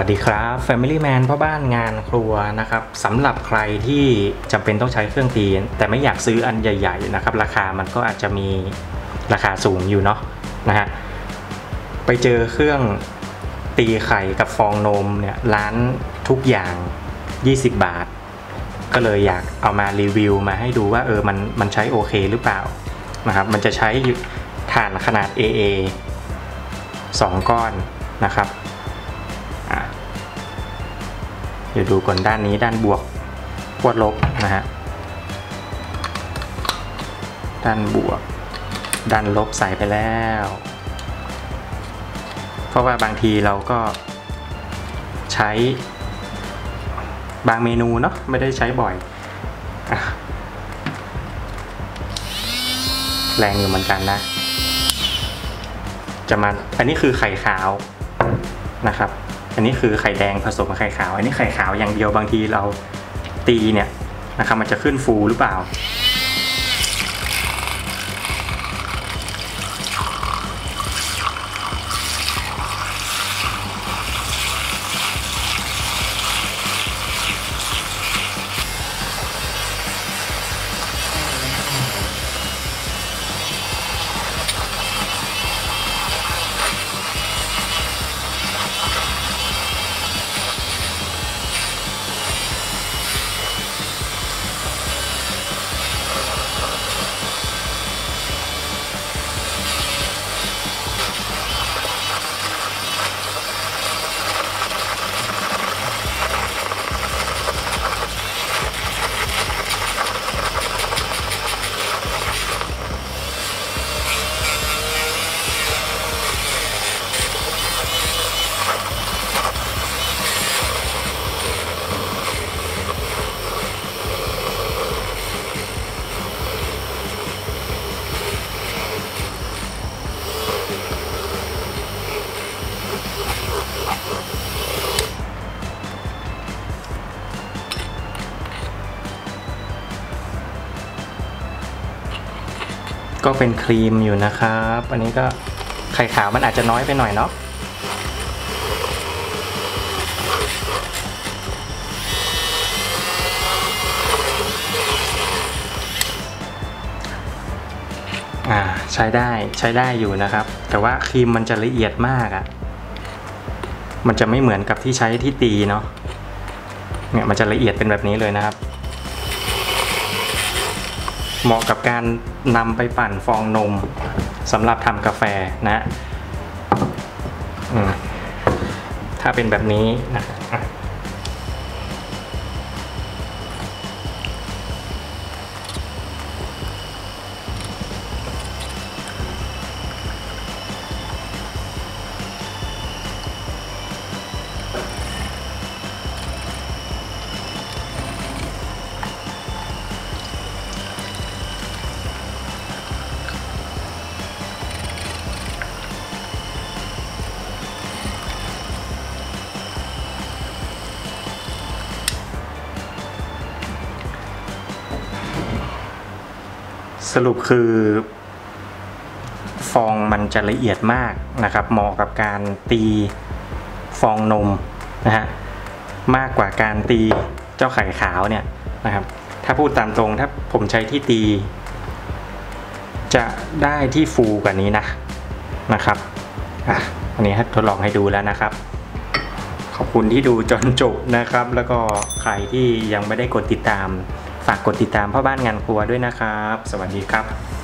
ดีครับ Family Man พ่อบ้านงานครัวนะครับสำหรับใครที่จำเป็นต้องใช้เครื่องตีแต่ไม่อยากซื้ออันใหญ่ๆนะครับราคามันก็อาจจะมีราคาสูงอยู่เนาะนะฮะไปเจอเครื่องตีไข่กับฟองนมเนี่ยร้านทุกอย่าง20 บาทก็เลยอยากเอามารีวิวมาให้ดูว่ามันใช้โอเคหรือเปล่านะครับมันจะใช้ถ่านขนาด AA 2 ก้อนนะครับเดี๋ยวดูก่อนด้านนี้ด้านบวกขั้วลบนะฮะด้านบวกด้านลบใส่ไปแล้วเพราะว่าบางทีเราก็ใช้บางเมนูเนาะไม่ได้ใช้บ่อยแรงอยู่เหมือนกันนะจะมาอันนี้คือไข่ขาวนะครับอันนี้คือไข่แดงผสมกับไข่ขาวอันนี้ไข่ขาวอย่างเดียวบางทีเราตีเนี่ยนะครับมันจะขึ้นฟูหรือเปล่าก็เป็นครีมอยู่นะครับอันนี้ก็ไข่ขาวมันอาจจะน้อยไปหน่อยเนาะใช้ได้อยู่นะครับแต่ว่าครีมมันจะละเอียดมากมันจะไม่เหมือนกับที่ใช้ที่ตีเนาะเนี่ยมันจะละเอียดเป็นแบบนี้เลยนะครับเหมาะกับการนำไปปั่นฟองนมสำหรับทำกาแฟนะถ้าเป็นแบบนี้นะสรุปคือฟองมันจะละเอียดมากนะครับเหมาะกับการตีฟองนมนะฮะมากกว่าการตีเจ้าไข่ขาวเนี่ยนะครับถ้าพูดตามตรงถ้าผมใช้ที่ตีจะได้ที่ฟูกว่านี้นะครับอันนี้ทดลองให้ดูแล้วนะครับขอบคุณที่ดูจนจบนะครับแล้วก็ใครที่ยังไม่ได้กดติดตามฝากกดติดตามพ่อบ้านงานครัวด้วยนะครับสวัสดีครับ